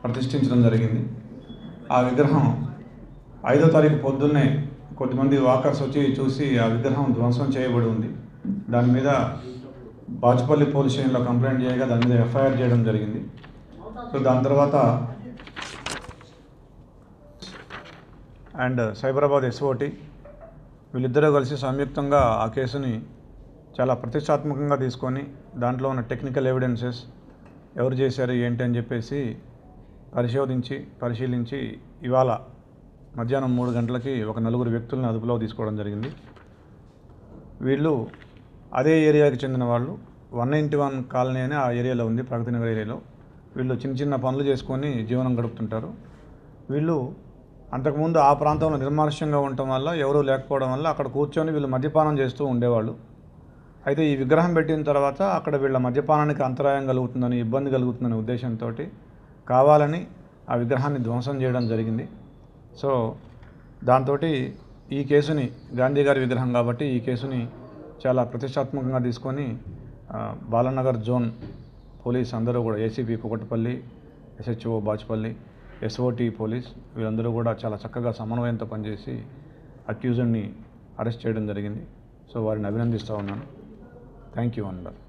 ప్రతిష్ఠించడం జరిగింది. ఆ విగ్రహం 5వ తారీఖు పొద్దున్నే కొద్దిమంది వాకర్స్ వచ్చి చూసి ఆ విగ్రహం ధ్వంసం చేయబడి ఉంది. దాని మీద బాచుపల్లి పోలీస్ స్టేషన్లో కంప్లైంట్ చేయగా దాని మీద ఎఫ్ఐఆర్ చేయడం జరిగింది. సో దాని తర్వాత అండ్ సైబరాబాద్ ఎస్ఓటి వీళ్ళిద్దరూ కలిసి సంయుక్తంగా ఆ కేసుని చాలా ప్రతిష్టాత్మకంగా తీసుకొని దాంట్లో ఉన్న టెక్నికల్ ఎవిడెన్సెస్ ఎవరు చేశారు ఏంటి అని చెప్పేసి పరిశీలించి ఇవాళ మధ్యాహ్నం 3 గంటలకి ఒక 4 వ్యక్తులను అదుపులో తీసుకోవడం జరిగింది. వీళ్ళు అదే ఏరియాకి చెందిన వాళ్ళు. 191 కాలనీ అని ఆ ఏరియాలో ఉంది, ప్రగతి నగర్ ఏరియాలో. వీళ్ళు చిన్న పనులు చేసుకొని జీవనం గడుపుతుంటారు. వీళ్ళు అంతకుముందు ఆ ప్రాంతంలో నిర్మానుష్యంగా ఉండటం వల్ల, ఎవరూ లేకపోవడం వల్ల అక్కడ కూర్చొని వీళ్ళు మద్యపానం చేస్తూ ఉండేవాళ్ళు. అయితే ఈ విగ్రహం పెట్టిన తర్వాత అక్కడ వీళ్ళ మద్యపానానికి అంతరాయం కలుగుతుందని, ఇబ్బంది కలుగుతుందనే ఉద్దేశంతో కావాలని ఆ విగ్రహాన్ని ధ్వంసం చేయడం జరిగింది. సో దాంతో ఈ కేసుని, గాంధీ గారి విగ్రహం కాబట్టి ఈ కేసుని చాలా ప్రతిష్టాత్మకంగా తీసుకొని బాలానగర్ జోన్ పోలీస్ అందరూ కూడా, ACP Kukatpally, SHO Bachupally, SOT police వీళ్ళందరూ కూడా చాలా చక్కగా సమన్వయంతో పనిచేసి అక్యూజ్డ్ని అరెస్ట్ చేయడం జరిగింది. సో వారిని అభినందిస్తూ ఉన్నాను. థ్యాంక్ యూ అందరూ.